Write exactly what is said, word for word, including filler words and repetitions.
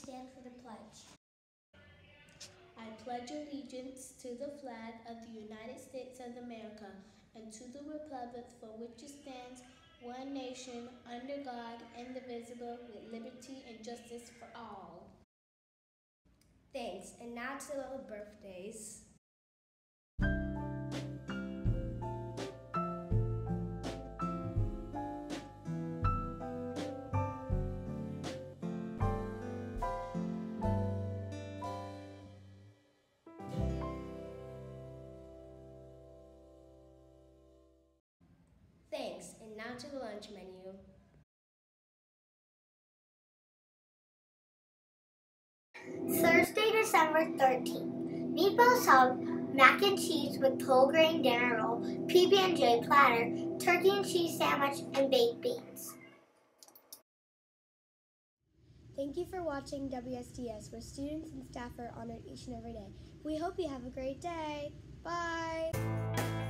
stand for the pledge. I pledge allegiance to the flag of the United States of America and to the republic for which it stands, one nation, under God, indivisible, with liberty and justice for all. Thanks, and now to the little birthdays. Thanks, and now to the lunch menu. Thursday, December thirteenth. Meatball sub, mac and cheese with whole grain dinner roll, P B and J platter, turkey and cheese sandwich, and baked beans. Thank you for watching W S D S, where students and staff are honored each and every day. We hope you have a great day. Bye!